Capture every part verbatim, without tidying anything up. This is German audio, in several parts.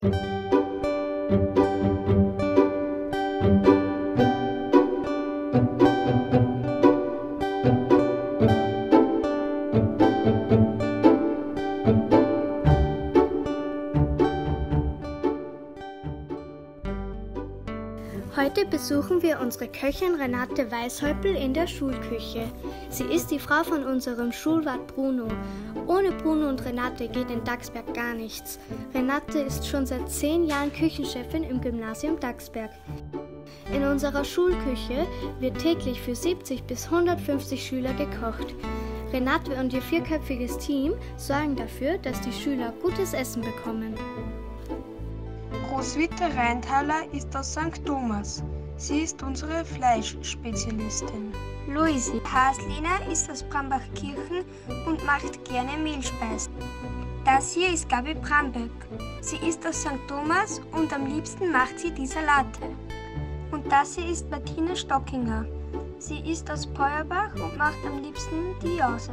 Heute besuchen wir unsere Köchin Renate Weishäupl in der Schulküche. Sie ist die Frau von unserem Schulwart Bruno. Ohne Bruno und Renate geht in Dachsberg gar nichts. Renate ist schon seit zehn Jahren Küchenchefin im Gymnasium Dachsberg. In unserer Schulküche wird täglich für siebzig bis hundertfünfzig Schüler gekocht. Renate und ihr vierköpfiges Team sorgen dafür, dass die Schüler gutes Essen bekommen. Roswitha Reinthaler ist aus Sankt Thomas. Sie ist unsere Fleischspezialistin. Luisi Haslina ist aus Brambachkirchen und macht gerne Mehlspeisen. Das hier ist Gabi Bramböck. Sie ist aus Sankt Thomas und am liebsten macht sie die Salate. Und das hier ist Martina Stockinger. Sie ist aus Peuerbach und macht am liebsten die Jause.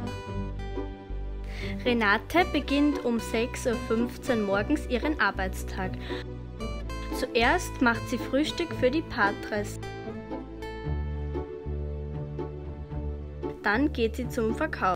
Renate beginnt um sechs Uhr fünfzehn morgens ihren Arbeitstag. Zuerst macht sie Frühstück für die Patres. Dann geht sie zum Verkauf.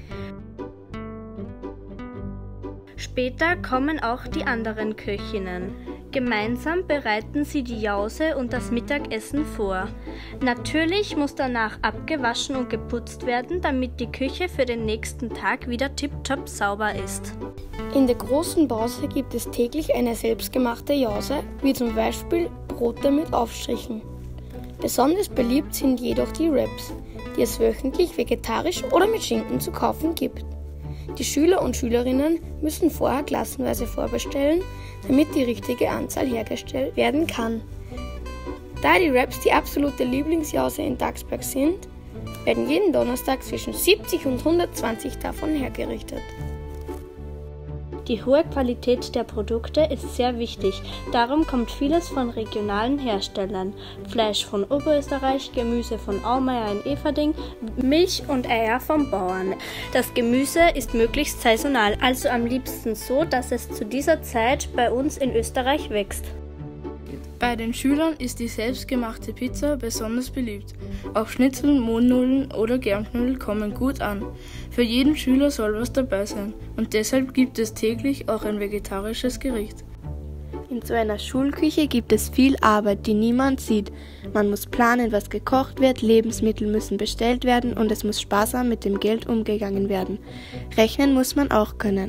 Später kommen auch die anderen Köchinnen. Gemeinsam bereiten sie die Jause und das Mittagessen vor. Natürlich muss danach abgewaschen und geputzt werden, damit die Küche für den nächsten Tag wieder tipptopp sauber ist. In der großen Pause gibt es täglich eine selbstgemachte Jause, wie zum Beispiel Brote mit Aufstrichen. Besonders beliebt sind jedoch die Wraps, die es wöchentlich vegetarisch oder mit Schinken zu kaufen gibt. Die Schüler und Schülerinnen müssen vorher klassenweise vorbestellen, damit die richtige Anzahl hergestellt werden kann. Da die Wraps die absolute Lieblingsjause in Dachsberg sind, werden jeden Donnerstag zwischen siebzig und hundertzwanzig davon hergerichtet. Die hohe Qualität der Produkte ist sehr wichtig, darum kommt vieles von regionalen Herstellern. Fleisch von Oberösterreich, Gemüse von Aumeier in Everding, Milch und Eier vom Bauern. Das Gemüse ist möglichst saisonal, also am liebsten so, dass es zu dieser Zeit bei uns in Österreich wächst. Bei den Schülern ist die selbstgemachte Pizza besonders beliebt. Auch Schnitzel, Mohnnudeln oder Germknödel kommen gut an. Für jeden Schüler soll was dabei sein und deshalb gibt es täglich auch ein vegetarisches Gericht. In so einer Schulküche gibt es viel Arbeit, die niemand sieht. Man muss planen, was gekocht wird, Lebensmittel müssen bestellt werden und es muss sparsam mit dem Geld umgegangen werden. Rechnen muss man auch können.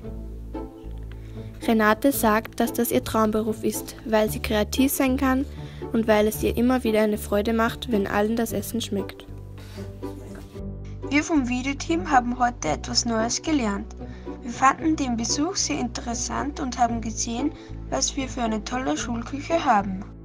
Renate sagt, dass das ihr Traumberuf ist, weil sie kreativ sein kann und weil es ihr immer wieder eine Freude macht, wenn allen das Essen schmeckt. Wir vom Videoteam haben heute etwas Neues gelernt. Wir fanden den Besuch sehr interessant und haben gesehen, was wir für eine tolle Schulküche haben.